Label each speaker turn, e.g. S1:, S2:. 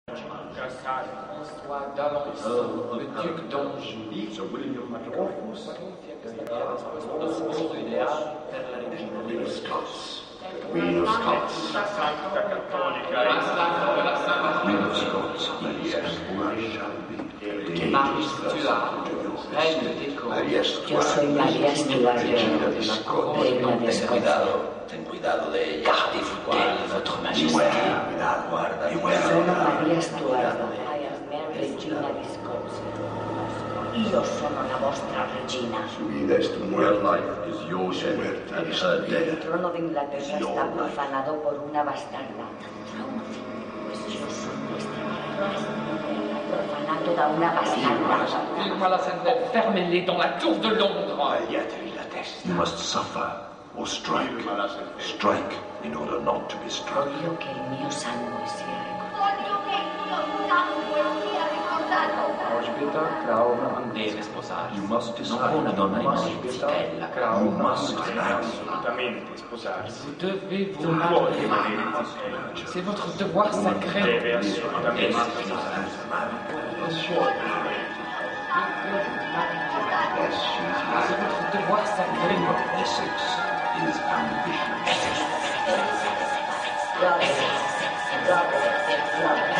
S1: François d'Avance, le duc d'Anjou.
S2: Queen of Scots.
S1: Santa Cattolica
S2: Queen of Scots, yes, I shall be.
S1: Marie Stuart, reine des Scots.
S3: Yo soy María Stuart, reina de Escocia.
S4: Ten cuidado de ella, disfrutad, votre majesté.
S3: Sono Maria Stuart, regina di Scozia. Io sono la vostra regina.
S2: Where life is yours and her
S3: El
S2: death.
S3: trono de Inglaterra está profanado por una bastarda. Yo soy vuestra reina, profanado da una bastarda.
S1: File-moi la scène, fermez-les dans la tour de Londres.
S2: You must suffer or strike. Strike in order not to be struck.
S3: Voglio che il mio sangue sia ricordato.
S5: Voglio che il mio sangue sia ricordato.
S1: Elżbieta Crown deve sposarsi.
S2: You must
S4: Non
S2: decide.
S4: può una donna rimanere
S1: Elżbieta
S4: zitella.
S2: You
S1: Crown
S2: must marry.
S6: Assolutamente sposarsi.
S1: Vous devez vous
S6: Non può
S1: marier.
S6: rimanere zitella.
S1: C'est votre devoir sacré.
S6: Deve assolutamente sposarsi.
S2: Yes, she's
S1: C'est votre devoir sacré.
S2: Essex is ambition.
S3: Robert,